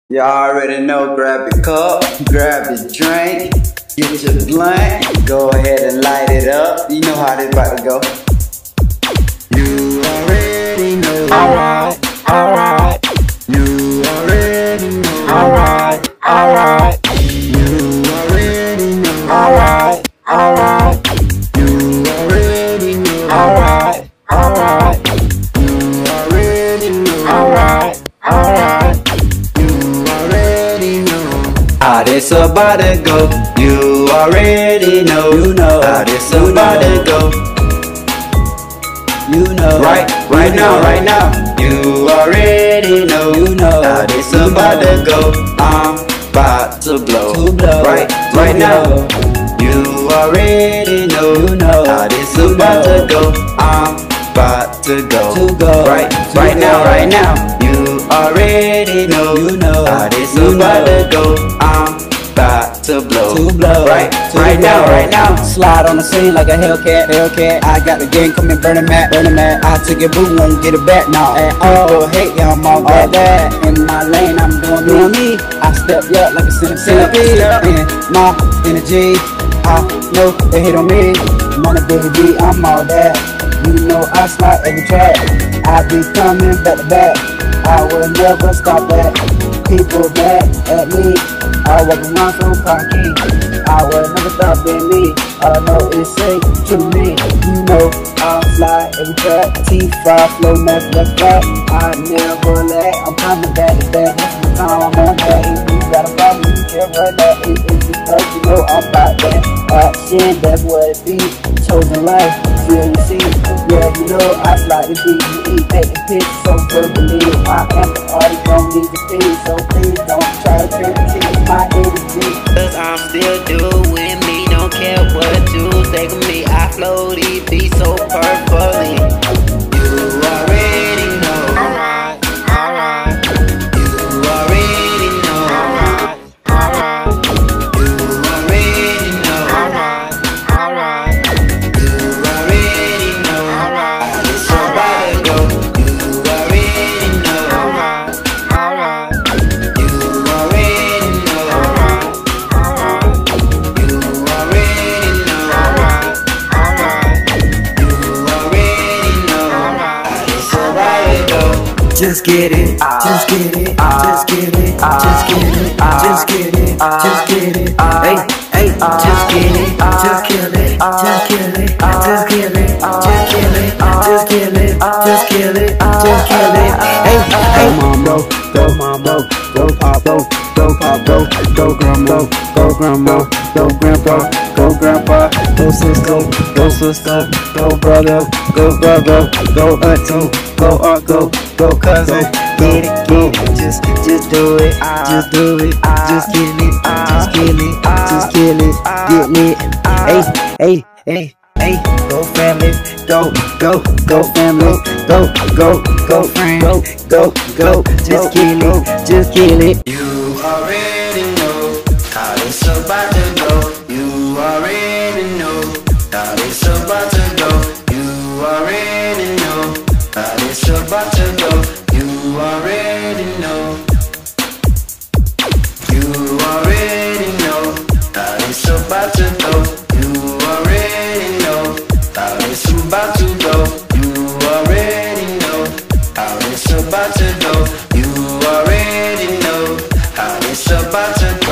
You already know, grab your cup, grab your drink, get your blunt, go ahead and light it up. You know how this about to go. You already know. Alright, alright. You already know. Alright, alright. You already know. Alright, alright. You already know. Alright, alright. You already know. Alright, alright. You already know. How this about to go. You already know. You know. How this about to go. You know. Right now. You already know. You know. How this about to go. I'm about to blow. Right now. You already know. You know. How this about to go. I'm about to go. Right now. You already know. You know. How this You about know. to go. I'm about to blow. Right now. Slide on the scene like a Hellcat. I got the gang coming, burning mad. I took your boo, won't get it back now. At all, hate y'all, I'm all that. In my lane, I'm doing me. I step up like a centipede. In my energy, I know they hate on me. Money, baby, I'm all that. You know I slide every track. I be coming back to back. I will never stop that. People mad at me. I walk around so cocky. I will never stop being me. All I know is say to me. You know I'll fly every track. T-5 flow, left back. I never let. I'm coming back to back. This is the time I'm on that. If you got a problem, you can't run that. It's because you know I'm about that. Action, that's what it be. Chosen life, feel you see. Yeah, you know I slide the beat. You eat, make the pitch, so verbally. I am the artist, don't need to be. So please don't try to critique my energy. Cause I'm still doing me, don't care what you think of me. I flow these beats so perfectly. You already know. Alright, alright. You already know. Alright, alright. You already know. Alright, alright. You already know. Alright, It's about to go. You already know. alright, alright. You already know. Alright, You already know. alright, alright. You already know. It's about to go. Just get it, just get it, just get it, just get it, just get it, just get it. Hey, just get it, just kill it, just kill it, just kill it, just kill it, just kill it, just kill it, just kill it. Hey, Mambo, go mambo, go papo, go papo, go grandma, go grandma, go grandpa, go grandpa, go sister, go brother, go auntie, go uncle, go cousin. Get it, just do it, just do it, just kill it, just kill it, just kill it, get lit. Hey, go family, go family, go friend, go, just kill it. You already know how it's about to go. You already know how it's about to go. You already know how it's about to go. You already know. You already know how it's about to go. You already know how it's about to go. You already know how it's about to go. You already know how it's about to go.